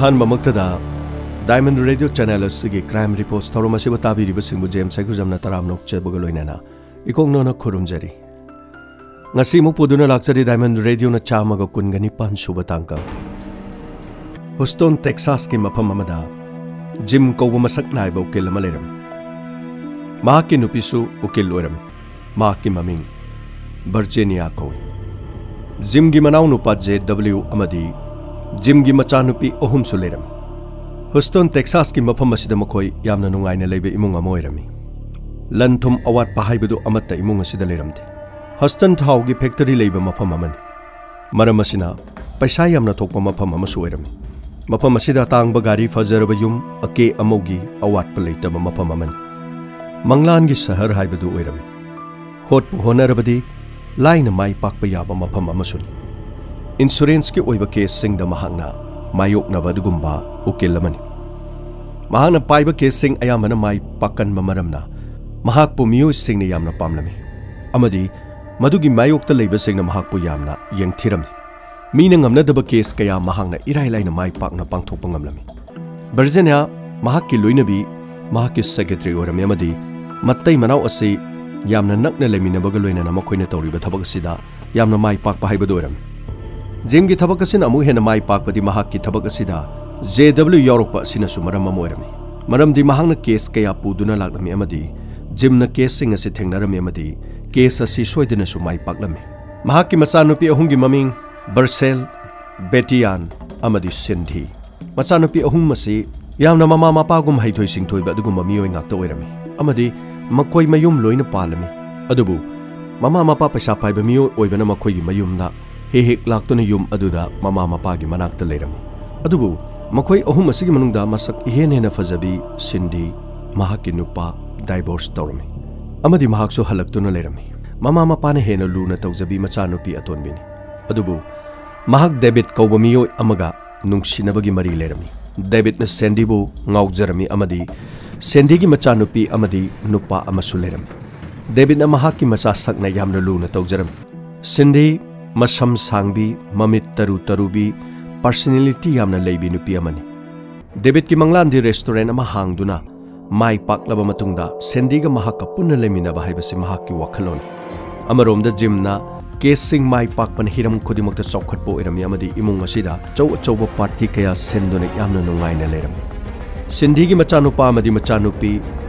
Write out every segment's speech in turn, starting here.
अहमक्तदा diamond radio channel की crime reports थौरम असिब ताबीरिबसिंगबु जेम्स साइकुजमना तरामनोक चेबग लोइनाना इकोंगनोना खुरुमजरी ngasi mu puduna lakchari diamond radio na chamaga kungani pan suba tangka Houston Texas ki mafam amada Jim kouba masak naiba ukil ama leram mahaki nupisu ukil loirami mahaki maming Virginia kowi Jim gi manau nupa JW amadi Jim gi macha nupi ohum su leram Houston Texas ki mafam asida makoi yamna nungaina leibe imung amoirami lanthum awat pahaibadu amatta imung asida leramti Houston Thau की factory लेबा मफम अमन मरम असिना पैसा यामना थोकपा मफम अमसु ओइरमी मफम असिदा तांगबा गारी फजरब yum अके अमौगी अवाटप लेतब मफम अमन मंगलान की शहर हाइबदु ओइरमी होट होनरबदी लाइन माई पाकपा याबा मफम अमसुनी इंश्योरेंस की ओइबा केस सिंग द महांगना मायोकनबा दुगुंबा उकिल अमनी महांगना पाइबा केस सिंग अयामना माई पाकन ममरमना महाकपु मियोय सिंगने यामना पामलमी अमदी मधुगी मायोक्ता लेबसिंगना महाकपु यामना यंगथिरमनी मीना ngamnadaba केस कया महांगना इराय लाइना माई पाकना पांगथोकपा ngamlami वर्जिनिया महाकि लोइनबी महाकि सेक्रेटरी ओरमी अमदी मत्तै मनाव असि यामना नकना लेमिनबगा लोइना मखोइना तौरिबा थबक असिदा यामना माई पाकपा हाइबदो ओरमी जिमगी थबक असिना अमु हेना माई पाकपदि महाकि थबक असिदा JW यौरकपा असिनासु मरम अम ओरमी मरमदि महांगना केस कया पुदुना लाक्लमी अमदी जिमना केस सिंग असि थेंगनरमी अमदी केस असि सोइदनसु माई पाकलमी महाकि मचानुपी अहुंगी ममिंग बर्सेल बेटियान अमदी सिंधी मचानुपी अहुम असि यामना ममा मपागुम हैथोइ सिंथोइबा अदुगुम मियोय ngakta ओइरमी अमदी मखोइ मयुम लोइना पालमी अदुबु ममा मपा पैसा पाइबा मियोय ओइबना मखोइगी मयुमना हेक लाक्तुना युम अदुदा ममा मपागी मनाक्ता लेरमी अदुबु मखोइ अहुम असिगी मनुंगदा मसक इहेन हेना फजबी सिंधी महाकि नुपा डाइवोर्स तौरमी अमदी महाकसु हलक्तुना लेरमी ममा मपाने हेना लूना तौजबी मचानुपी अतोनबिनी अदुबु महाक डेविड कौबा मियोय अमगा नुंगसिनबगी मरी लेरमी डेविडना सेंडीबु ngawjarami अमदी सेंडीगी मचानुपी अमदी नुपा अमसु लेरमी डेविडना महाकि मचा सकना यामना लूना तौजरमी सेंडी मसम सांगबी ममित तरु तरुबी पर्सनालिटी यामना लेबी नुपी अमनी डेविड की मंगलांदी रेस्टोरेंट अमा हांगदुना माई पाकलबा मतुंगदा सेंडीगा महाका पुन्ना लेमिनबा हाइबसि महाकि वखलोन अमरोमदा जिमना केसिंग माई पाकपन हिरम खुदिमक्ता चौखटपो ओइरमी अमदी इमुंग असिदा चौबा पार्टी कया सेंदुना यामना नुंगाइना लेरमी सिंधीगी मचानुपा अमदी मचानुपी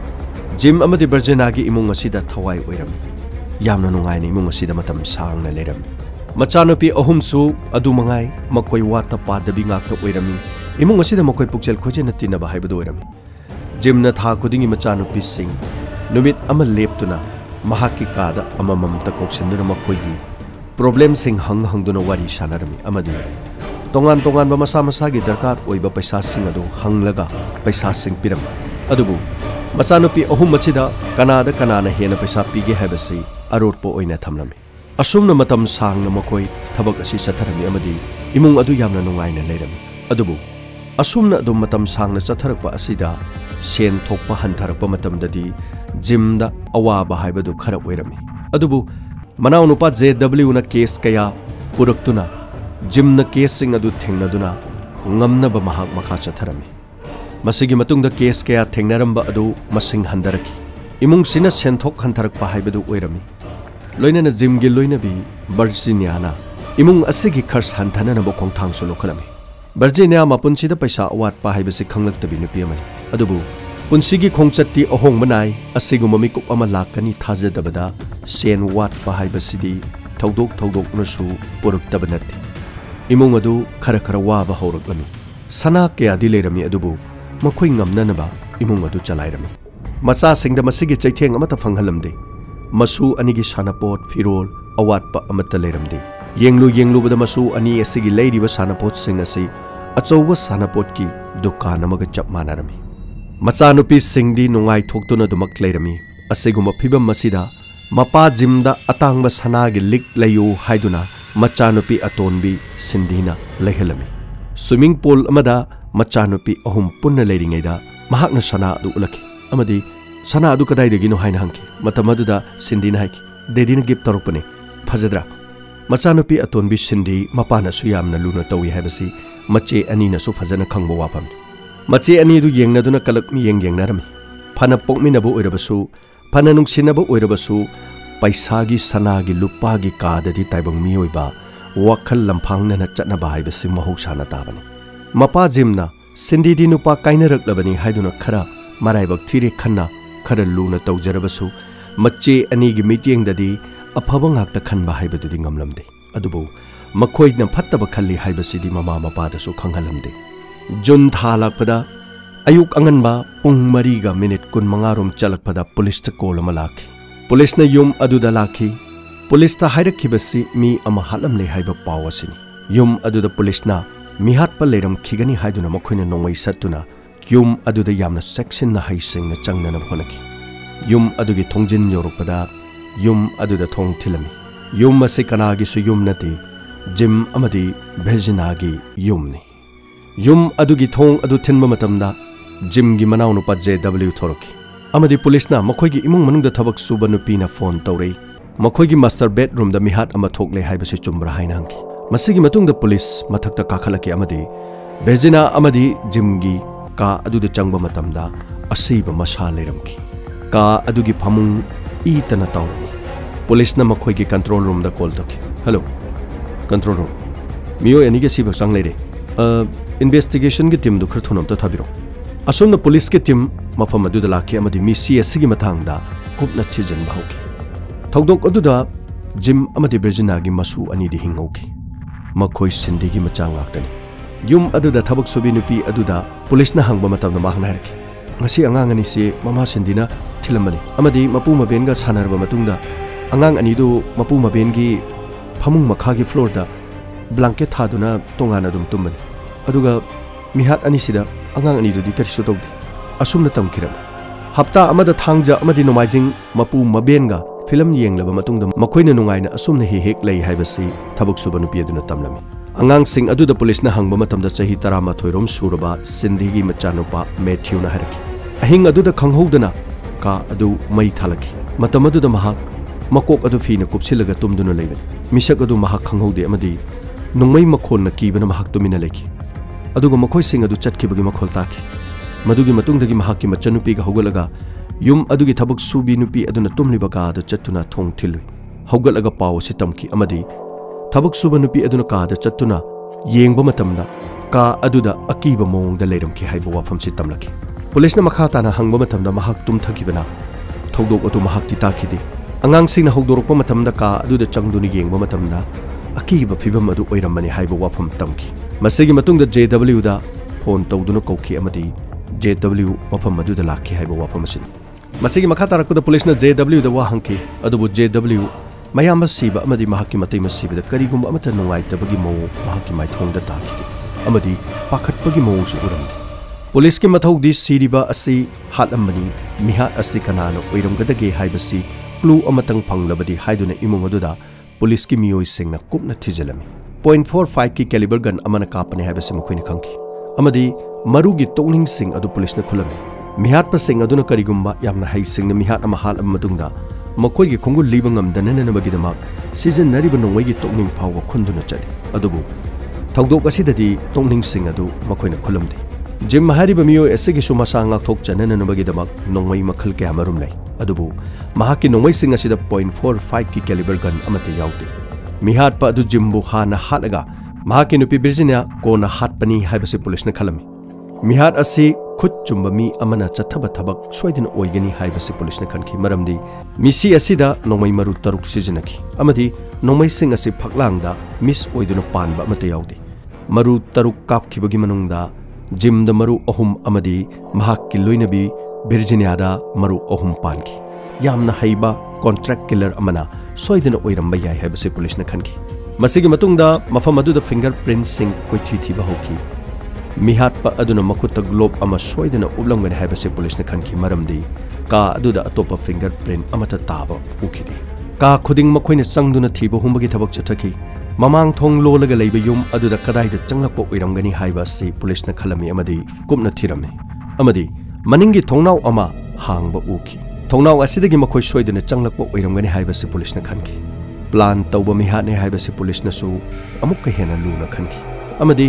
जिम अमदी बर्जनागी इमुंग असिदा थवाई ओइरमी यामना नुंगाइना इमुंग असिदा मतम सांगना लेरमी मचानुपी अहुमसु अदु मंगाई मखोइ वाता पादबी ngakta ओइरमी इमुंग असिदा मखोइ पुक्चेल खोजेना तिनबा हाइबदो ओइरमी जिमना था खुदिंगी मचानुपी सिंग नुमित अमा लेपतुना महाकि कादा अममम तकोक्सिन्दुना मखोइगी प्रॉब्लम सिंग हंगदुना वारी सानरमी अमदी तोंगान तोंगान मसा मसागी दरकार ओइबा पैसा सिंग अदु हंगलगा पैसा सिंग पिरम अदुबु मचानुपी अहुम मचिदा कनाना हेना पैसा पीगे हाइबसि अरोटपो ओइना थमलमी असुमना मतम सांगना मखोइ थबक असि चथरमी अमदी इमुंग अदु यामना नुंगाइना लेरमी अदुबु असुमना अदु मतम सांगना चथरकपा असिदा सेन थोकपा हंथरकपा मतमददी जिमदा अवाबा हाइबदु खरा ओइरमी अदुबु मनाव नुपा JW ना केस कया पुरक्तुना जिमना केस सिंग अदु थेंगनदुना ngamnaba mahak makha chatharami masigi matungda case कया थेंगनरंबा अदु मसिंग हंदरकी इमुंग सिना सेंथोक हंथरकपा हाइबदु ओइरमी लोइनना जिमगी लोइनबी वर्जिनियाना इमुंग असिगी खर्च हंथनना बोखोंथांग सुलोखलमी वर्जिनिया मपुनसिदा पैसा अवाटपा हाइबसि खंगलक्तबी नुपी अमनि अदुबु पुनसिगी खोंगचत्ती अहोंगमनाय असिगुम मिकुप अमा लाकनी थाजदबदा सेन वाटपा हाइबसिदी थौदोक पुरुक्तब नत्ति इमुंग अदु खरा वाबा हौरक्लमी सना कयादि लेरमी अदुबु मखोइ ngamnanaba इमुंग अदु चलाइरमी मचा सिंगदा मसिगी चैथेंग अमता फंगहलमदे मसु अनिगी सानापोट फिरोल अवाटपा अमता लेरमदे येंगलुबदा मसु अनि असिगी लेरिबा सानापोट सिंग असि अचौबा सानापोट की दुकान अमगा चप मानरमी मचानुपी सिंगदी नुंगाइ थोक्तुना दुमक लेरमी असिगुम फिबम मसिदा मपा जिमदा अतांगबा सनागी लिक लयु हाइदुना मचानुपी अतोनबी सिंधीना लेहलमी स्विमिंग पूल अमदा मचानुपी अहुम पुन्ना लेरिङैदा महाकना सना अदु उलखि अमदी सना अदु कदाइदगिनो हाइना हंखि मतमदुदा सिंधीना हाइखि देदीना गिफ्ट तौरपने फजद्रा मचानुपी अतोनबी सिंधी मपाना सुयामना लुना तौई हाइबसि मचे अनीनसु फजन खंगबो वाफम मचे अनी दु येंगनदुना कलक मी येंगनारमी फना पोकमिनबो ओइरबसु फना नुंगसिनबो ओइरबसु पैसागी सनागी लुपागी काददी ताइबंग मियोइबा वखल लंफांगना चटनबा हाइबसि महौसाना ताबनी मपा जिमना सिंदीदी नुपा काइनरकलबनी हाइदुना खरा मराइबक थिरे खन्ना खरा लूना तौजरबसु मचे अनीगी मिटियंगददी अफबा ngakta खनबा हाइबदुदी ngamlamde अदुबो मखोइना फत्तबा खल्ली हाइबसिदी ममा मपादसु खंगलमदे जुन था लाकपदा अयुक अंगनबा पुंग मरीगा मिनिट 15 रोम चलकपदा पुलिस त कॉल अमा लाखी पुलिस न युम अदुदा लाखी पुलिस ता हाइरखिबसि मी अमा हालमले हाइबा पाव असिनी युम अदुदा पुलिस ना मिहात प लेरम खिगनी हाइदुना मखोइना नोंगै सत्तुना युम अदुदा यामना सेक्शन ना हाइसिंग न चंगना होनकी युम अदुगी थोंजिन योरपदा युम अदुदा थोंग थिलमी युम असे कनागी सु युम नती जिम अमदी भेजिनागी युमनी युम अदुगी थोंग अदु थिनबा मतमदा जिम गी मनाव नुपा JW थोरकी अमदी पुलिस ना मखोइगी इमुंग मनुंगदा थबक सुबा नुपीना फोन तौरे मखोइगी मास्टर बेडरूम दा मिहात अमा थोकले हाइबसि चुमब्रा हाइना हंकी मसिगी मतुंगदा पुलिस मथक्ता काखलकी अमदी भेजिना अमदी जिम गी का अदुदा चंगबा मतमदा असीबा मसा लेरमकी का अदुगी फमुंग ईतना तौरनी पुलिस ना मखोइगी कंट्रोल रूम दा कॉल तोकी हेलो कंट्रोल रूम मियो एनीगे सिबा संग लेरे इन्वेस्टिगेशन की टीम दु खर थुनम त थाबिरो असोमना पुलिस के टीम मफम अदुदा लाखी अमदी मी CS गी मथांगदा कुपना थिजन बाहोकी थौदोक अदुदा जिम अमदी बिरजिना गी मसु अनि दि हिंगौकी मखोइ सिंदी गी मचांग लाक्तनी युम अदुदा थबक सुबी नुपी अदुदा पुलिस ना हंगबा मतमना माहना Har ki ngasi angang ani se mama sindina thilamani amadi mapu maben ga sanarba matungda angang ani du mapu maben gi phamung makha gi floor da blanket thaduna tongana dum tumani aduga mihat ani sida angang ani du di karisu tawdi asumna tamkiram hapta amada thangja amadi nomaijing mapu maben ga film yenglaba matungda makoina nungaina asumna he hek lei haibasi thabuk suba nupi aduna tamlami angang sing aduda police na hangba matamda chahi 13 rom suraba sindhigi machanupa Matthew na harki ahing aduda khanghodana ka adu mai thalaki matam aduda mahak makok adu fina kupsilaga tumduna leiben misak adu mahak khanghode amadi nungmai makhon na kibana mahak tumina leki aduga makhoi sing adu chatkibagi makhol taki madugi matungdagi mahak ki machanupi ga hogalaga yum adugi thabuk subi nupi aduna tumliba ka adu chattuna thong thilu hogalaga paw sitamki amadi थबक सुब नुपी अदुना कादा चत्तुना येंगबा मतमदा का अदुदा अकीबा मोंगदा लेरमकी हाइबा वाफम सि तमलकी पुलिसना मखा ताना हंगबा मतमदा महक तुम थकिबना थौदोक अदु महक ति ताखिदे अंगांग सिंगना हौदोरकपा मतमदा का अदुदा चंगदुनि येंगबा मतमदा अकीबा फिबम अदु ओइरमनी हाइबा वाफम तमकी मसिगी मतुंगदा JW दा फोन तौदुना कौखी अमदी JW वाफम अदुदा लाखी हाइबा वाफम सिनि मसिगी मखा तारकपदा पुलिसना JW दा वा हंकी अदुबु JW मयाम सिबा अमदी महकी मतै मसिबदा करिगुम अमत नुंगाइतबगी मौ महकी माइथोंदा ताखिदे अमदी पाखतबगी मौसु उरमदे पुलिस के मथौदी सिरिबा असि हालमनी मिहा असि कनानो ओइरमगदगे हाइबसि क्लू अमतंग फंगलबदी हाइदुना इमुंग अदुदा पुलिस की मियोइ सिंगना कुपना थिजलमी .45 की कैलिबर गन अमना कापने हाइबसि मखोइना खंकी अमदी मरुगी तोनिंग सिंग अदु पुलिसना खुलमी मिहात पसिंग अदुना करिगुम्बा यामना हाइ सिंगना मिहात अमा हाल अमदुंगदा मखोइगी खुंगुल लीबा ngamdananabagidama sizinariba nongwaigi tokning phawba khunduna chali adubu thawdok asidadi tokning sing adu makhoina khulamdi jim hariba miyo esegi sumasa ngakthok chanananabagidama nongwai makhal kya marum lai adubu mahaki nongwai sing asida .45 ki caliber gun amate yawde mihat pa adu jimbu khana halaga mahaki nupi Virginia kona hatpani haibase police na khalami mihat asi खुद चुम्ब मी अमना चथब थबक सोइदन ओइगनी हाइबसे police ने खनखी मरमदी मिसी असिदा नोंमै मरु तरुक सिजनकी अमदी नोंमै सिंग असि फकलांगदा miss ओइदन Panba अमते यावदे मरु तरुक कापखिबगी मनुंगदा जिमदा मरु अहुम अमदी महाक्की लोइनबी Virginia मरु अहुम पानकी यामना हाइबा कॉन्ट्रैक्ट किलर अमना सोइदन ओइरमबा याय हाइबसे पुलिस ने खनखी मसिगी मतुंगदा मफम अदुदा फिंगरप्रिंट सिंग कोइथि थिबा होकी मिहात पा अदुना मखुत ग्लोब अमा सोइदना उबलंगने हाइबसे पुलिस ने खनखी मरमदी का अदुदा अतोपा फिंगरप्रिंट अमता ताबा उखिदे का खुदिंग मखोइने चंगदुना थिबा हुंबगी थबक चथकी ममांग थोंग लोलगा लैबा युम अदुदा कदाइदा चंगलपा ओइरमगनी हाइबासी पुलिस ने खलमी अमदी कुमना थिरमे अमदी मनिंगी थोंगनाव अमा हांगबा उखी थोंगनाव असिदगी मखोइ सोइदना चंगलपा ओइरमगनी हाइबासी पुलिस ने खनखी प्लान तौबा मिहाने हाइबासी पुलिस नसु अमुक हेना लूना खनखी अमदी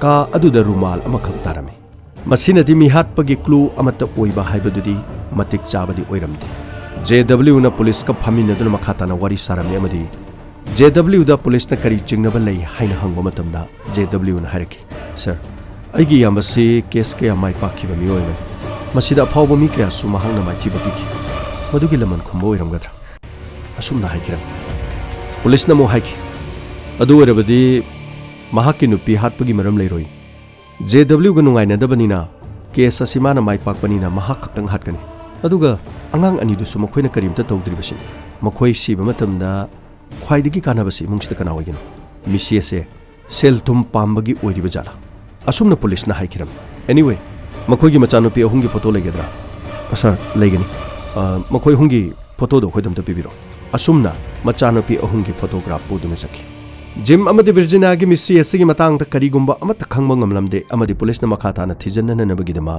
का अदुदा रुमाल अमखक तारमी मसीनदी मिहात्पगी क्लू अमत ओइबा हाइबदुदी मतिक चाबदी ओइरमदे JW ना पुलिस का फमिनदुना मखाताना वारी सारमी अमदी JW दा पुलिस ना करी चिंगनबा लई हाइना हंगबा मतमदा JW ना हाइरकी सर अइगी यामसी केस के अमाइ पाखिबा मिओइमन मसीदा अफावबा मी कया सु महांगना माइथिबा पिखि मदुगी लमन खुंबा ओइरमगद्रा असुमना हाइकिरम पुलिस ना मो हाइकी अदु ओइरबदी महाकी नुपी हातपगी मरम लेरोई JW गा नुंगाइनदबनिना केस असि माना माइ पाकपनिना महाक खक्तंग हातकनी अदुगा अंगांग अनिदुसु मखोइना करीमता तौद्रिबसिन मखोइ सिबा मतमदा ख्वाइदगी कानाबसि मुंगसिदा कना ओइगनो मिसी असे सेल तुम पाम्बगी ओइरिबा जाला असुमना पुलिस ना हाइकिरम एनीवे मखोइगी मचानुपी अहुंगी फोटो लेगेद्रा सर लेगनी मखोइ हुंगी फोटो दो खोइदमता पिबिरो असुमना मचानुपी अहुंगी फोटोग्राफ पुदुना चकी जिम अमदी वर्जिनिया की मिसी एसगी मतांग ता करीगुंबा अमत खंगबा ngamlamde अमदी पुलिस ना मखाताना थिजनननबगीदमा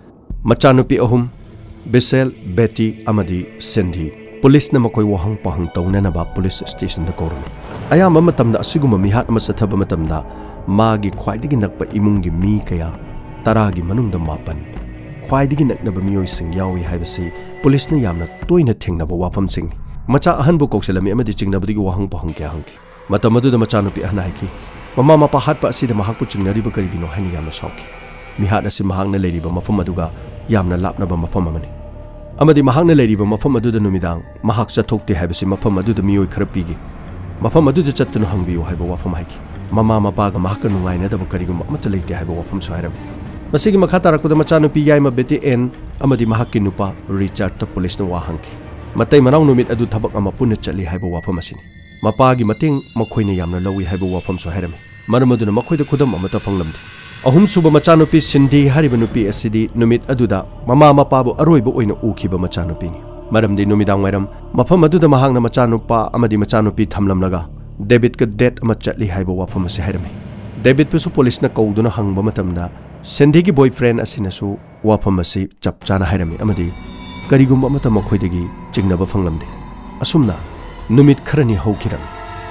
मचानुपी अहुम बिसेल बेटी अमदी सिंधी पुलिस ना मकोइ वहंग पहंग तौननबा पुलिस स्टेशन दा कोरमी अयाम मतमदा असिगुम मिहात अमा सथब मतमदा मागी ख्वाइदगी नकपा इमुंगी मी कया तरागी मनुंगदा मापन ख्वाइदगी नकनबा मियोइ सिंग यावी हाइबसी पुलिस ना यामना तोइना थेंगनबा वाफम सिंग मचा अहनबु कौशलमी अमदी चिंगनबदगी वहंग पहंग क्या हंगी मतम अदुदा मचानुपी अहना हाइकी ममा मपा हातपा असिदा महाकु चिंगनरिबा करिगिनो हाइनि यामना सौकी मिहात असि महांगना लेरिबा मफम अदुगा यामना लापनबा मफम अमनि अमदी महांगना लेरिबा मफम अदुदा नुमिदांग महाक चथोक्ते हाइबसि मफम अदुदा मियोइ खरा पिगी मफम अदुदा चत्तुना हंगबियो हाइबा वाफम हाइकी ममा मपागा महाक नुंगाइनदबा करिगुम अमत लेते हाइबा वाफम सोहाइरम मसिगी मखा तारकपदा मचानुपी याइमा बेटी एन अमदी महाकि नुपा रिचार्ड ता पुलिस ना वाहंकी मतै मनाउ नुमित अदु थबक अमा पुन्ना चली हाइबा वाफम असिनी मपागी मतेंग मखोइना यामना लौई हाइबा वाफम सोहाइरम मरमदुना मखोइदा खुदम अमता फंगलमदे अहुम सुबा मचानुपी सिंधी हारिबा नुपी असिदी नुमित अदुदा ममा मपाबु अरोइबा ओइना उखिबा मचानुपीनी मरमदि नुमिदांग वाइरम मफम अदुदा महांगना मचानुपा अमदी मचानुपी थमलमलगा डेबिट का डेट अमा चटली हाइबा वाफम असे हाइरमे डेबिट पुसु पुलिस ना कौदुना हंगबा मतमदा सिंधी की बॉयफ्रेंड असिनसु वाफम असे चप चाना हाइरमे अमदी करिगुम अमता मखोइदगी चिंगनबा फंगलमदे असुमना नुमित खरनी हौखिरम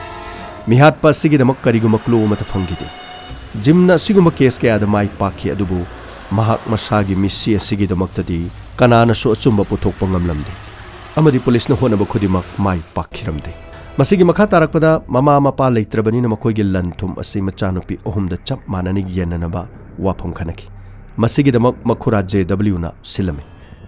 मिहात पासिगिदमक करिगुम क्लू अमता फंगिदे जिमना सिगुम केस के आदा माइ पाखि अदुबु महाक मसागी मिसी असिगिदमक्तदी कनानासु अचुम्बा पुथोकपा ngamlamde अमदी पुलिस ना होनबा खुदिमक माइ पाखिरमदे मसिगी मखा तारकपदा ममा मपा लेत्रबनिना मखोइगी लनथुम असि मचानुपी अहुमदा चप माननी येननबा वाफम खनकी मसिगिदमक मखुरा JW ना सिलमे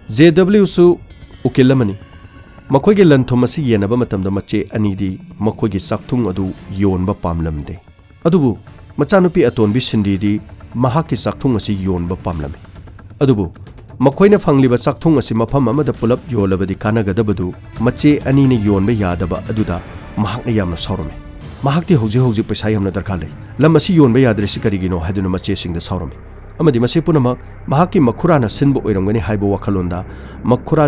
JW सु उकिलमनी मखोइगी लनथुम असि येनबा मतमदा मचे अनिदी मखोइगी साक्थुंग अदु योनबा पामलमदे अदुबु मचानुपी अतोनबी सिंधीदी महाकी साक्थुंग असि योनबा पामलमे अदुबु मखोइना फंगलिबा साक्थुंग असि मफम अमदा पुलप योलबदी कानगदबदु मचे अनिने योनबा यादबा अदुदा महाकना यामना सौरमे महाकती हौजे हौजे पैसा यामना दरकार ले लम असि योनबा याद्रेसि करिगिनो हादुना मचे सिंगदा सौरमे अमदी मसे पुनमक महाकी मखुराना सिनबो ओइरमगनि हाइबो वखलोंदा मखुरा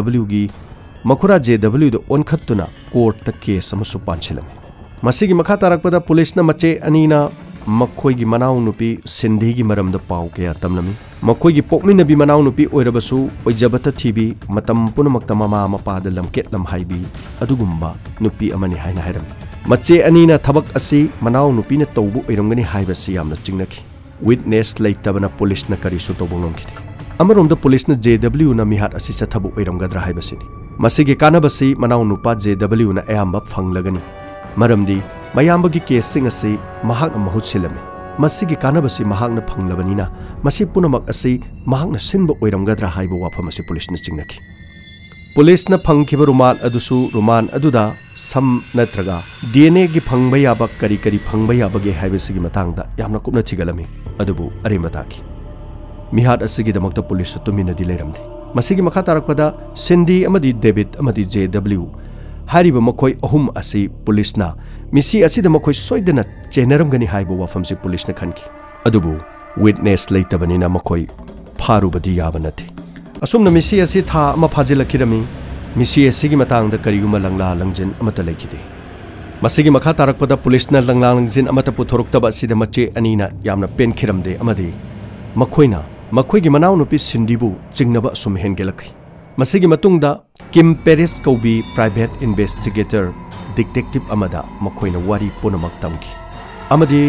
JW द ओनखत्तुना कोर्ट त केस अमसु पांछिलमे मसिगी मखा तारकपदा पुलिस ना मचे अनीना मखोइगी मनाउ नुपी सिंधीगी मरमदा पाउ कया तमलमी मखोइगी पोकमिनबी मनाउ नुपी ओइरबसु ओइजबता थीबी मतम पुनमक्ता ममा मपादा लमकेट लमहाइबी अदुगुम्बा नुपी अमनि हाइना हाइरम मचे अनीना थबक असि मनाउ नुपीना तौबु ओइरमगनि हाइबसि यामना चिंगनकी विटनेस लेतबना पुलिस ना करिसु तौबंगमखिदे अमरोमदा पुलिस ना JW ना मिहात असि चथबु ओइरमगद्रा हाइबसिनी मसिगी कानबसि मनाउ नुपा JW ना अयाम्बा फंगलगनी मरमदी मयाम्बगी केसिंग असि महाकना महुत सिलमे मसिगी कानबसि महाकना फंगलबनिना मसि पुनमक असि महाकना सिनबा ओइरमगद्रा हाइबा वाफम असि पुलिस ना चिंगनकी पुलिस ना फंगखिबा रुमाल अदुसु रुमान अदुदा सम नत्रगा DNA गी फंगबा याबा करी करी फंगबा याबगे हाइबसिगी मतांगदा यामना कुपना थिगलमी अदुबु अरेमताकी मिहात असिगी दमक्ता पुलिस तुमिनदी लेरमदे मसिगी मखा तारकपदा सिंधी अमदी डेबिट अमदी JW हारिबा मखोइ अहुम असि पुलिसना मिसी असिदा मखोइ सोइदना चेनरमगनि हाइबा वाफमसि पुलिसना खनकी अदुबु विटनेस लेतबनिना मखोइ फारुबदी याबा नथे असुमना मिसी असि था अमा फाजिलखिरमी मिसी असिगी मतांगदा करिगुमा लंगला लंगजिन अमता लेखिदे मसिगी मखा तारकपदा पुलिसना लंगला लंगजिन अमता पुथोरक्तबा असिदा मचे अनीना यामना पेनखिरमदे अमदी मखोइना मखोइगी मनाउ नुपी सिंधीबु चिंगनबा असुम हेनगेलखि मसिगी मतुंगदा किम पेरिस कौबी प्राइवेट इन्वेस्टिगेटर डिटेक्टिव अमदा मखोइना वारी पुनमक तमकी अमदी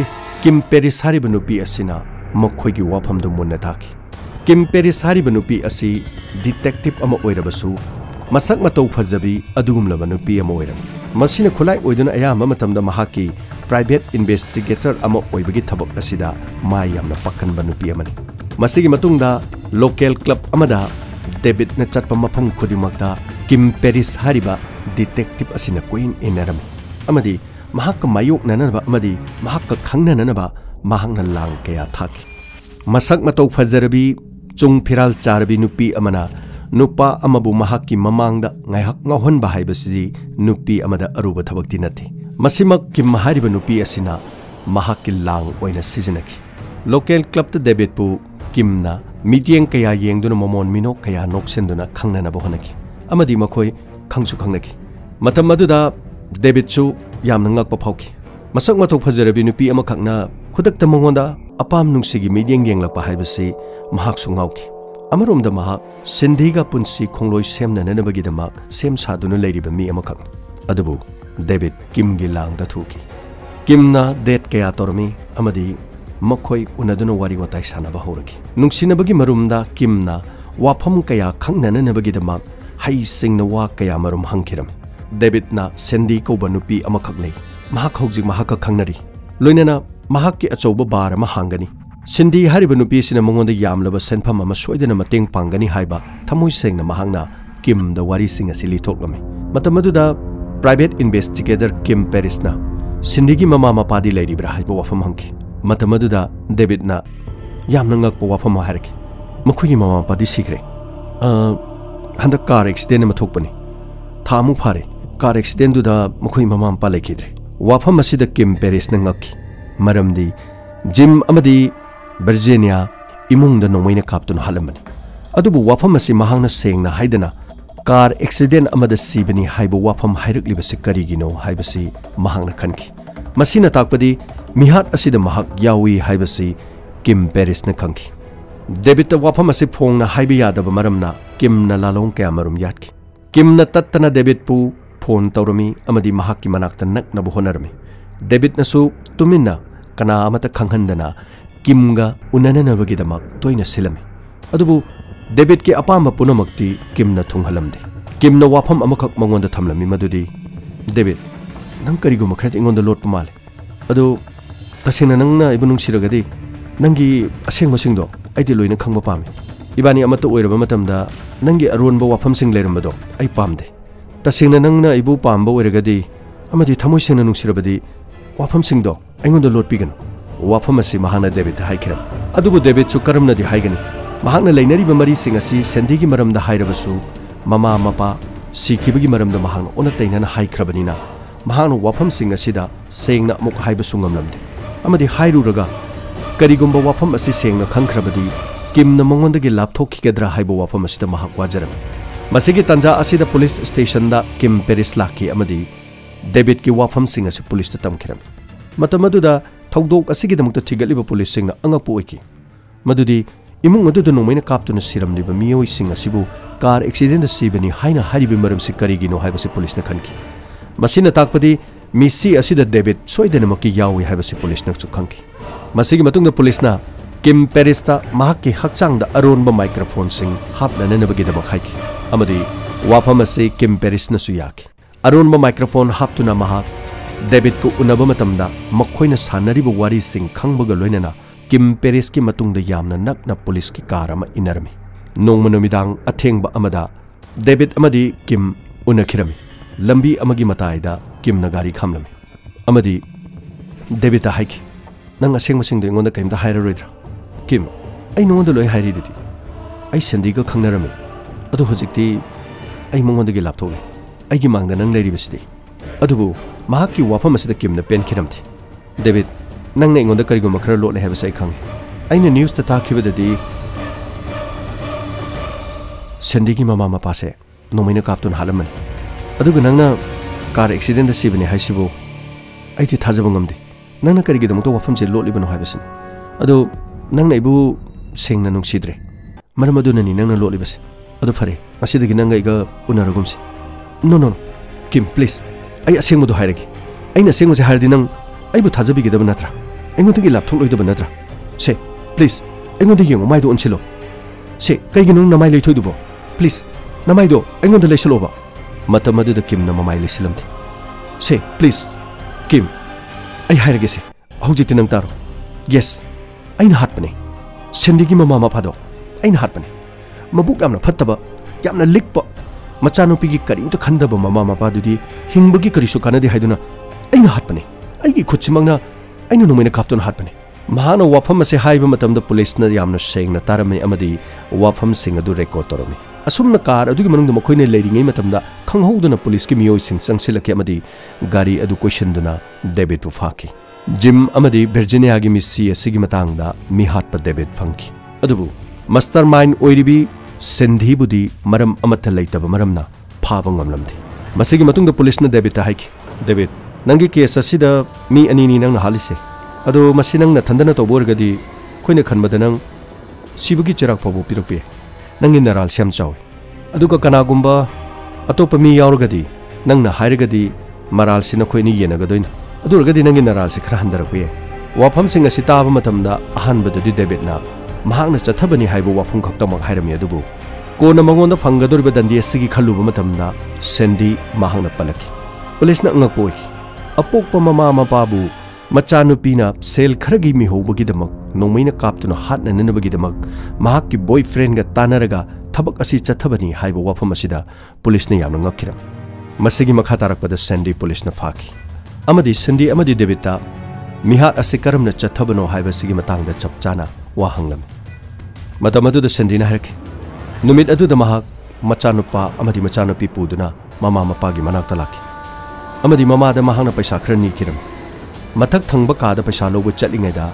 किम पेरिस हारिबा नुपी असिना मखोइगी वाफमदु मुन्ना ताकी किम पेरिस हारिबा नुपी असि डिटेक्टिव अमा ओइरबसु मसक मतौ फजबी अदुगुमलबा नुपी अमा ओइरम मसिना खुलाई ओइदुना अयामा मतमदा महाकी प्राइवेट इन्वेस्टिगेटर अमा ओइबगी थबक असिदा माय यामना पक्कनबा नुपी अमनि मसिगी मतुंगदा लोकल क्लब अमदा डेविड न चटपा मफम खुदिमकता किम पेरिस हारिबा डिटेक्टिव असिना क्वीन इनरम अमदी महाक मायोक ननबा अमदी महाक खंगननबा महांगना लांग कया थाकी मसक मतौ फजरबी चुंग फिराल चारबी नुपी अमना नुपा अमबु महाकी ममांगदा ngaihak ngahonba haibasidi nupi amada aruba thabakti nathi masimak kim hariba nupi asina mahaki lang oina sizinaki local club ta debit pu kimna meeting kaya yengduna momon mino kaya noksenduna khangnana bohonaki amadi makhoi khangsu khangnaki matam aduda debit chu yamna ngakpa phauki masak mathok phajarabi nupi ama khakna khudakta mongonda apam nungsigi meeting yenglakpa haibasi mahak su ngauki अमरोमदा महाक सिंधीगा पुंसी खोंलोय सेमननबगीदमाक सेम सादुना लेरिबा मी अमखक अदुबु डेविड किमगी लांगदा थुकी किमना डेट कया तोरमी अमदी मखोय उनदुना वारी वताय सानाबा होरकी नुंगसिनबगी मरुमदा किमना वाफम कया खंगननबगीदमाक हाई सिंगना वा कया मरुम हंखिरम डेविडना सेंडी कोबा नुपी अमखक ले महाक हौजिक महाक खंगनरी लोइनना महाककी अचौबा बार अमा हांगनी सिंधी हारिबा नुपीसिना मंगोंदा यामलबा सेनफम अमा सोइदना मतेंग पांगनी हाइबा थमोइ सेंगना महांगना किम द वारी सिंग असि लिथोकलमे मतमदुदा प्राइवेट इन्वेस्टिगेटर किम पेरिसना सिंधीगी ममा मपादी लेरिब्रा हाइबा वाफम हंकी मतमदुदा डेविडना यामना ngakpa वाफम हारकी मखुगी ममा मपादी सिग्रे हंदा कार एक्सीडेंट अमा थोकपनी थामु फारे कार एक्सीडेंट दुदा मखुगी ममा मपा लेखिद्रे वाफम असिदा किम पेरिसना ngakki मरमदी जिम अमदी वर्जीनिया इमुंग नोंमैना कापतुन हालमनी अदुबु वाफम असि महांगना सेंगना हाइदना कार एक्सीडेंट अमदा सिबनी हाइबु वाफम हाइरक्लिबसि करिगिनो हाइबसि महांगना खनकी मसिना ताकपदी मिहात असिदा महाक यावी हाइबसि किम पेरिसना खंकी डेविड वाफम असि फोंगना हाइबा यादबा मरमना किमना लालोंग कया मरुम यातकी किमना तत्तना डेविड पु फोन तौरमी अमदी महाककी मनाक्ता नकनबु होनरमी डेविड नसु तुमिना कना अमता खंगहंदना किमगा उनननबगीदमक तोइना सिलमी अदुबु डेविड के अपाम पुनमक्ति किमना थुंगहलमदे किमना वाफम अमखक मंगोंदा थमलमी मदुदी डेविड नंग करिगु मखरत इंगोंदा लोटप माले अदु तसेना नंगना इबु नुंगसिरगदी नंगी असेंगमसिंगदो आइदि लोइना खंगबा पामी इबानी अमता ओइरबा मतमदा नंगी अरोनबा वाफमसिंग लेरमबदो आइ पामदे तसेना नंगना इबु पामबा ओइरगदी अमदि थमोइसेंना नुंगसिरबदी वाफमसिंगदो आइंगोंदा लोटपिगनु वाफम असि महाना डेविड हाइखिरम अदुबु डेविड सु करमनदि हाइगनी महाना लेनरिबा मरीसिंग असि सेंडीगी मरमदा हाइरबसु ममा मपा सिखिबगी मरमदा महाना ओनतैनना हाइख्रबनिना महाना वाफमसिंग असिदा सेंगना अमुक हाइबसु ngamlamde amadi hairuraga karigumba wafam asi sengna khangkrabadi kimna mongonda lapthokigedra haiba wafam asida mahak wajaram masigi tanja asida police station da kim peris laki amadi David की वाफम सिंग असे पुलिस ता तमखिरम मतमदुदा थौदोक असिगी दमक्ता थिगलिबा पुलिस सिंग अंगपु ओइकी मदुदी इमुंग अदुदा नोमैना कापतुना सिरमलिबा मियोइ सिंग असिबु कार एक्सीडेंट सिबनी हाइना हारिबि मरम सि करिगिनो हाइबसे पुलिसना खनकी मसिना ताकपदी मिसी असिदा डेविड सोइदनमकी यावी हाइबसे पुलिसना खनकी मसिगी मतुंगदा पुलिसना किम पेरिसता महाकी हकचांगदा अरोनबा माइक्रोफोन सिंग हापननबगिदबा खाइकी अमदी वाफम असे किम पेरिसना सुयाकी अरोनबा माइक्रोफोन हापतुना महाक डेविड को उनबा मतमदा मखोइना सानरिबा वारी सिंग खंगबगा लोइनना किम पेरिस की मतुंगदा यामना नकना पुलिस की कार अमा इनरमी नोंगमा नुमिदांग अथेंगबा अमदा डेविड अमदी किम उनखिरमी लंबी अमगी मताइदा किमना गारी खामलमी अमदी डेविड हाइकी नंग असेंगमसिंगदो इंगोंदा कैमदा हाइररोइद्रा किम आई नोंगोंदा लोइ हाइरिदुदी आई सेंडीगा खंगनरमी अदु हुजिक्ति आई मंगोंदगी लापथोगे आइगी मांगदा नंग लेरिबसिदी अदुबु महाकी वाफम असिदा किमना पेनखिरमथि डेविड नंगना इंगोंदा करिगुमा खरा लोटले हाइबसे आई खंगे आइना न्यूज ता ताखिबददी सेंडीगी मामा मपासे नोमैना कापतुन हालमन अदुगा नंगना कार एक्सीडेंट सिबनी हाइसिबु आइथि थाजबा ngamde नंगना करिगिदमतो वाफमसे लोटलिबनो हाइबसिन अदु नंगना इबु सेंगना नुंगसिद्रे मरम अदुननि नंगना लोटलिबसे अदु फरे असिदगी नंगा इगा उनरगुमसे no no Kim please I असेंगमदो हाइरगी आइना असेंगमसे हाइरदि नंग आइबु थाजबिगिदब नत्रा ꯑꯩꯉꯣꯟꯗꯒꯤ ꯂꯥꯞꯊꯣꯛꯂꯣꯏꯗꯕ ꯅꯠꯇ꯭ꯔꯥ? ꯁꯦ ꯄ꯭ꯂꯤꯖ ꯑꯩꯉꯣꯟꯗ ꯌꯦꯡꯉꯣ, ꯃꯥꯏꯗꯣ ꯑꯣꯟꯁꯤꯜꯂꯣ. ꯁꯦ ꯀꯩꯒꯤꯅꯣ ꯅꯃꯥꯏ ꯂꯩꯊꯣꯏꯗꯨꯕꯣ? ꯄ꯭ꯂꯤꯖ ꯅꯃꯥꯏꯗꯣ ꯑꯩꯉꯣꯟꯗ ꯂꯩꯁꯜꯂꯣꯕ. ꯃꯇꯝ ꯑꯗꯨꯗ ꯀꯤꯝꯅ ꯃꯃꯥꯏ ꯂꯩꯁꯤꯜꯂꯝꯗꯦ. ꯁꯦ ꯄ꯭ꯂꯤꯖ ꯀꯤꯝ, ꯑꯩ ꯍꯥꯏꯔꯒꯦꯁꯦ, ꯍꯧꯖꯤꯛꯇꯤ ꯅꯪ ꯇꯥꯔꯣ. ꯌꯦꯁ, ꯑꯩꯅ ꯍꯥꯠꯄꯅꯦ. ꯁꯦꯟꯗꯤꯒꯤ ꯃꯃꯥ ꯃꯄꯥꯗꯣ ꯑꯩꯅ ꯍꯥꯠꯄꯅꯦ. ꯃꯕꯨꯛ ꯌꯥꯝꯅ ꯐꯠꯇꯕ, ꯌꯥꯝꯅ ꯂꯤꯛꯄ, ꯃꯆꯥꯅꯨꯄꯤꯒꯤ ꯀꯔꯤꯝꯇ ꯈꯟꯗꯕ ꯃꯃꯥ ꯃꯄꯥꯗꯨꯗꯤ ꯍꯤꯡꯕꯒꯤ ꯀꯔꯤꯁꯨ ꯀꯥꯟꯅꯗꯦ ꯍꯥꯏꯗꯨꯅ ꯑꯩꯅ ꯍꯥꯠꯄꯅꯦ. ꯑꯩꯒꯤ ꯈꯨꯠꯁꯤꯃꯛꯅ ꯑꯩꯅ ꯅꯣꯡꯃꯩꯅ ꯀꯥꯞꯇꯨꯅ ꯍꯥꯠꯄꯅꯦ. ꯃꯍꯥꯛꯅ ꯋꯥꯐꯝ ꯑꯁꯤ ꯍꯥꯏꯕ ꯃꯇꯝꯗ ꯄꯨꯂꯤꯁꯅ ꯌꯥꯝꯅ ꯁꯦꯡꯅ ꯇꯥꯔꯝꯃꯤ ꯑꯃꯗꯤ ꯋꯥꯐꯝꯁꯤꯡ ꯑꯗꯨ ꯔꯦꯀꯣꯔꯗ ꯇꯧꯔꯝꯃꯤ. ꯑꯁꯨꯝꯅ ꯀꯥꯔ ꯑꯗꯨꯒꯤ ꯃꯅꯨꯡꯗ ꯃꯈꯣꯏꯅ ꯂꯩꯔꯤꯉꯩ ꯃꯇꯝꯗ ꯈꯪꯍꯧꯗꯅ ꯄꯨꯂꯤꯁꯀꯤ ꯃꯤꯑꯣꯏꯁꯤꯡ ꯆꯪꯁꯤꯜꯂꯛꯈꯤ ꯑꯃꯗꯤ ꯒꯥꯔꯤ ꯑꯗꯨ ꯀꯣꯏꯁꯤꯟꯗꯨꯅ ꯗꯦꯕꯤꯗꯄꯨ ꯐꯥꯈꯤ. ꯖꯤꯝ ꯑꯃꯗꯤ ꯚꯤꯔꯖꯤꯅꯤꯌꯥꯒꯤ ꯃꯤꯁꯤ ꯑꯁꯤꯒꯤ ꯃꯇꯥꯡꯗ ꯃꯤ ꯍꯥꯠꯄ ꯗꯦꯕꯤꯗ ꯐꯪꯈꯤ. ꯑꯗꯨꯕꯨ ꯃꯁꯇꯔ ꯃꯥꯏꯟ ꯑꯣꯏꯔꯤꯕꯤ ꯁꯦꯟꯙꯤꯕꯨꯗꯤ ꯃꯔꯝ ꯑꯃꯠꯇ ꯂꯩꯇꯕ ꯃꯔꯝꯅ ꯐꯥꯕ ꯉꯝꯂꯝꯗꯦ. ꯃꯁꯤꯒꯤ ꯃꯇꯨꯡꯗ ꯄꯨꯂꯤꯁꯅ ꯗꯦꯕꯤꯗꯇ ꯍꯥꯏꯈꯤ, ꯗꯦꯕꯤꯗ, ꯅꯪꯒꯤ ꯀꯦꯁ ꯑꯁꯤꯗ ꯃꯤ ꯑꯅꯤꯅꯤ ꯅꯪꯅ ꯍꯥꯠꯂꯤꯁꯦ. ꯑꯗꯣ ꯃꯁꯤ ꯅꯪꯅ ꯊꯟꯗꯅ ꯇꯧꯕ ꯑꯣꯏꯔꯒꯗꯤ ꯑꯩꯈꯣꯏꯅ ꯈꯟꯕꯗ ꯅꯪ ꯁꯤꯕꯒꯤ ꯆꯩꯔꯥꯛ ꯐꯥꯎꯕ ꯄꯤꯔꯛꯄ ꯌꯥꯏ. ꯅꯪꯒꯤ ꯅꯔꯥꯜꯁꯦ ꯌꯥꯝ ꯆꯥꯎꯏ. ꯑꯗꯨꯒ ꯀꯅꯥꯒꯨꯝꯕ ꯑꯇꯣꯞꯄ ꯃꯤ ꯌꯥꯎꯔꯒꯗꯤ ꯅꯪꯅ ꯍꯥꯏꯔꯒꯗꯤ ꯃꯔꯥꯜꯁꯤ ꯅꯈꯣꯏ ꯑꯅꯤ ꯌꯦꯟꯅꯒꯗꯣꯏꯅꯤ. ꯑꯗꯨ ꯑꯣꯏꯔꯒꯗꯤ ꯅꯪꯒꯤ ꯅꯔꯥꯜꯁꯤ ꯈꯔ ꯍꯟꯊꯔꯛꯄ ꯌꯥꯏ. ꯋꯥꯐꯝꯁꯤꯡ ꯑꯁꯤ ꯇꯥꯕ ꯃꯇꯝꯗ ꯑꯍꯥꯟꯕꯗꯗꯤ ꯗꯦꯕꯤꯗꯅ ꯃꯍꯥꯛꯅ ꯆꯠꯊꯕꯅꯤ ꯍꯥꯏꯕ ꯋꯥꯐꯝ ꯈꯛꯇꯃꯛ ꯍꯥꯏꯔꯝꯃꯤ. ꯑꯗꯨꯕꯨ ꯀꯣꯟꯅ ꯃꯉꯣꯟꯗ ꯐꯪꯒꯗꯧꯔꯤꯕ ꯗꯟꯗꯤ ꯑꯁꯤꯒꯤ ꯈꯜꯂꯨꯕ ꯃꯇꯝꯗ ꯁꯦꯟꯗꯤ ꯃꯍꯥꯛꯅ ꯄꯜꯂꯛꯈꯤ. ꯄꯨꯂꯤꯁꯅ ꯑꯉꯛꯄ ꯑꯣꯏꯈꯤ. ꯑꯄꯣꯛꯄ ꯃꯃꯥ ꯃꯄꯥꯕꯨ ꯃꯆꯥꯅꯨꯄꯤꯅ ꯁꯦꯜ ꯈꯔꯒꯤ ꯃꯤꯍꯧꯕꯒꯤꯗꯃꯛ ꯅꯣꯡꯃꯩꯅ ꯀꯥꯞꯇꯨꯅ ꯍꯥꯠꯅꯅꯕꯒꯤꯗꯃꯛ ꯃꯍꯥꯛꯀꯤ ꯕꯣꯏꯐ꯭ꯔꯦꯟꯒ ꯇꯥꯟꯅꯔꯒ ꯊꯕꯛ ꯑꯁꯤ ꯆꯠꯊꯕꯅꯤ ꯍꯥꯏꯕ ꯋꯥꯐꯝ ꯑꯁꯤꯗ ꯄꯨꯂꯤꯁꯅ ꯌꯥꯝꯅ ꯉꯛꯈꯤꯔꯝꯃꯤ. ꯃꯁꯤꯒꯤ ꯃꯈꯥ ꯇꯥꯔꯛꯄꯗ ꯁꯦꯟꯗꯤ ꯄꯨꯂꯤꯁꯅ ꯐꯥꯈꯤ ꯑꯃꯗꯤ ꯁꯦꯟꯗꯤ ꯑꯃꯗꯤ ꯗꯦꯕꯤꯗꯇ ꯃꯤꯍꯥꯠ ꯑꯁꯤ ꯀꯔꯝꯅ ꯆꯠꯊꯕꯅꯣ ꯍꯥꯏꯕꯁꯤꯒꯤ ꯃꯇꯥꯡꯗ ꯆꯞ ꯆꯥꯅ ꯋꯥ ꯍꯪꯂꯝꯃꯤ. ꯃꯇꯝ ꯑꯗꯨꯗ ꯁꯦꯟꯗꯤꯅ ꯍꯥꯏꯔꯛꯈꯤ, ꯅꯨꯃꯤꯠ ꯑꯗꯨꯗ ꯃꯍꯥꯛ ꯃꯆꯥꯅꯨꯄꯥ ꯑꯃꯗꯤ ꯃꯆꯥꯅꯨꯄꯤ ꯄꯨꯗꯨꯅ ꯃꯃꯥ ꯃꯄꯥꯒꯤ ꯃꯅꯥꯛꯇ ꯂꯥꯛꯈꯤ ꯑꯃꯗꯤ ꯃꯃꯥꯗ ꯃꯍꯥꯛꯅ ꯄꯩꯁꯥ ꯈꯔ ꯅꯤꯈꯤꯔꯝꯃꯤ. ꯃꯊꯛ ꯊꯪꯕ ꯀꯥꯗ ꯄꯩꯁꯥ ꯂꯧꯕ ꯆꯠꯂꯤꯉꯩꯗ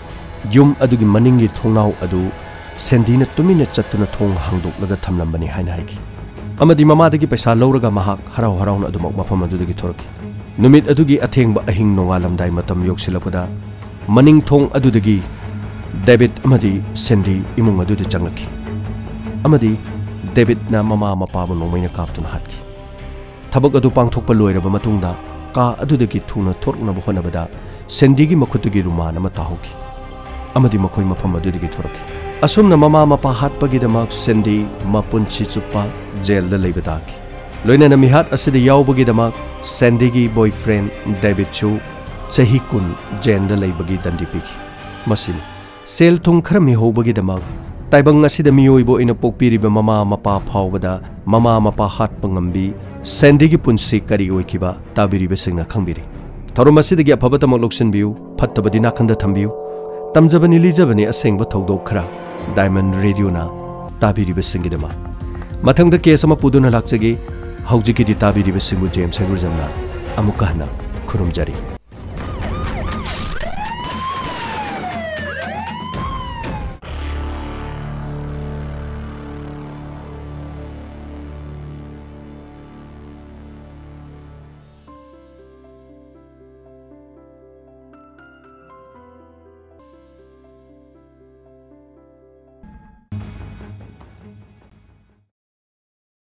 ꯌꯨꯝ ꯑꯗꯨꯒꯤ ꯃꯅꯤꯡꯒꯤ ꯊꯣꯡꯅꯥꯎ ꯑꯗꯨ ꯁꯦꯟꯗꯤꯅ ꯇꯨꯃꯤꯟꯅ ꯆꯠꯇꯨꯅ ꯊꯣꯡ ꯍꯥꯡꯗꯣꯛꯂꯒ ꯊꯝꯂꯝꯕꯅꯤ ꯍꯥꯏꯅ ꯍꯥꯏꯈꯤ. ꯑꯃꯗꯤ ꯃꯃꯥꯗꯒꯤ ꯄꯩꯁꯥ ꯂꯧꯔꯒ ꯃꯍꯥꯛ ꯍꯔꯥꯎ ꯍꯔꯥꯎꯅ ꯑꯗꯨꯃꯛ ꯃꯐꯝ ꯑꯗꯨꯗꯒꯤ ꯊꯣꯔꯛꯈꯤ. ꯅꯨꯃꯤꯠ ꯑꯗꯨꯒꯤ ꯑꯊꯦꯡꯕ ꯑꯍꯤꯡ ꯅꯣꯡꯉꯥꯜꯂꯝꯗꯥꯏ ꯃꯇꯝ ꯌꯧꯁꯤꯜꯂꯛꯄꯗ ꯃꯅꯤꯡ ꯊꯣꯡ ꯑꯗꯨꯗꯒꯤ ꯗꯦꯕꯤꯗ ꯑꯃꯗꯤ ꯁꯦꯟꯗꯤ ꯏꯃꯨꯡ ꯑꯗꯨꯗ ꯆꯪꯂꯛꯈꯤ ꯑꯃꯗꯤ ꯗꯦꯕꯤꯗꯅ ꯃꯃꯥ ꯃꯄꯥꯕꯨ ꯅꯣꯡꯃꯩꯅ ꯀꯥꯞꯇꯨꯅ ꯍꯥꯠꯈꯤ. ꯊꯕꯛ ꯑꯗꯨ ꯄꯥꯡꯊꯣꯛꯄ ꯂꯣꯏꯔꯕ ꯃꯇꯨꯡꯗ ꯀꯥ ꯑꯗꯨꯗꯒꯤ ꯊꯨꯅ ꯊꯣꯔꯛꯅꯕ ꯍꯣꯠꯅꯕꯗ ꯁꯦꯟꯗꯤꯒꯤ ꯃꯈꯨꯠꯇꯒꯤ ꯔꯨꯃꯥꯟ ꯑꯃ ꯇꯥꯍꯧꯈꯤ ꯑꯃꯗꯤ ꯃꯈꯣꯏ ꯃꯐꯝ ꯑꯗꯨꯗꯒꯤ ꯊꯣꯔꯛꯈꯤ. ꯑꯁꯨꯝꯅ ꯃꯃꯥ ꯃꯄꯥ ꯍꯥꯠꯄꯒꯤꯗꯃꯛ ꯁꯦꯟꯗꯤ ꯃꯄꯨꯟꯁꯤ ꯆꯨꯞꯄ ꯖꯦꯜꯗ ꯂꯩꯕ ꯇꯥꯈꯤ. ꯂꯣꯏꯅꯅ ꯃꯤꯍꯥꯠ ꯑꯁꯤꯗ ꯌꯥꯎꯕꯒꯤꯗꯃꯛ ꯁꯦꯟꯗꯤꯒꯤ ꯕꯣꯏꯐ꯭ꯔꯦꯟ ꯗꯦꯕꯤꯗꯁꯨ ꯆꯍꯤ 10 ꯖꯦꯜꯗ ꯂꯩꯕꯒꯤ ꯗꯟꯗꯤ ꯄꯤꯈꯤ. ꯃꯁꯤꯅꯤ ꯁꯦꯜ ꯊꯨꯝ ꯈꯔ ꯃꯤꯍꯧꯕꯒꯤꯗꯃꯛ ꯇꯥꯏꯕꯪ ꯑꯁꯤꯗ ꯃꯤꯑꯣꯏꯕ ꯑꯣꯏꯅ ꯄꯣꯛꯄꯤꯔꯤꯕ ꯃꯃꯥ ꯃꯄꯥ ꯐꯥꯎꯕꯗ ꯃꯃꯥ ꯃꯄꯥ ꯍꯥꯠꯄ ꯉꯝꯕꯤ ꯁꯦꯟꯗꯤꯒꯤ ꯄꯨꯟꯁꯤ ꯀꯔꯤ ꯑꯣꯏꯈꯤꯕ ꯇꯥꯕꯤꯔꯤꯕꯁꯤꯡꯅ ꯈꯪꯕꯤꯔꯤ. ꯊꯧꯔꯝ ꯑꯁꯤꯗꯒꯤ ꯑꯐꯕꯇꯃꯛ ꯂꯧꯁꯤꯟꯕꯤꯌꯨ, ꯐꯠꯇꯕꯗꯤ ꯅꯥꯀꯟꯗ ꯊꯝꯕꯤꯌꯨ. ꯇꯝꯖꯕꯅꯤ ꯂꯤꯖꯕꯅꯤ ꯑꯁꯦꯡꯕ ꯊꯧꯗꯣꯛ ꯈꯔ ꯗꯥꯏꯃꯟ ꯔꯦꯗꯤꯑꯣꯅ ꯇꯥꯕꯤꯔꯤꯕꯁꯤꯡꯒꯤꯗꯃꯛ. ꯃꯊꯪꯗ ꯀꯦꯁ ꯑꯃ ꯄꯨꯗꯨꯅ ꯂꯥꯛꯆꯒꯦ. ꯍꯧꯖꯤꯛꯀꯤꯗꯤ ꯇꯥꯕꯤꯔꯤꯕꯁꯤꯡꯕꯨ ꯖꯦꯝꯁ ꯍꯩꯒꯨꯔꯖꯝꯅ ꯑꯃꯨꯛꯀ ꯍꯟꯅ ꯈꯨꯔꯨꯝꯖꯔꯤ.